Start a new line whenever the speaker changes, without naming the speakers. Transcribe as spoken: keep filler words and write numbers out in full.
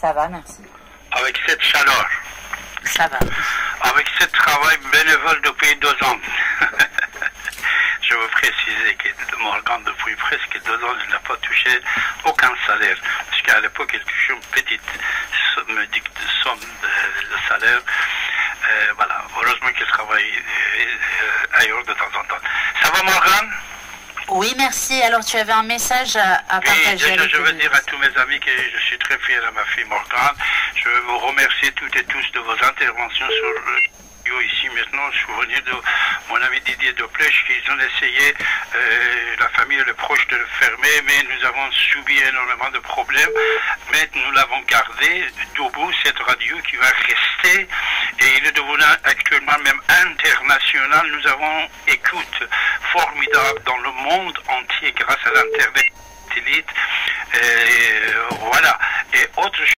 Ça va, merci.
Avec cette chaleur,
Ça va.
avec ce travail bénévole depuis deux ans. Je veux préciser que Morgan, depuis presque deux ans, il n'a pas touché aucun salaire. Parce qu'à l'époque, il touchait une petite somme, somme de, de salaire. Euh, voilà, heureusement qu'il travaille euh, ailleurs de temps en temps. Ça va, Morgan?
Oui, merci. Alors, tu avais un message à, à
Oui,
partager
déjà,
avec
je veux
nous.
dire à tous mes amis que je suis très fier de ma fille Morgane. Je veux vous remercier toutes et tous de vos interventions sur le ici. Maintenant, je suis venu de mon ami Didier Doplèche, qu'ils ont essayé, euh, la famille et les proches, de le fermer, mais nous avons subi énormément de problèmes. Mais nous l'avons gardé debout, cette radio qui va rester, et il est devenu actuellement même international. Nous avons écoute formidable dans le monde entier grâce à l'Internet. Euh, voilà. Et autre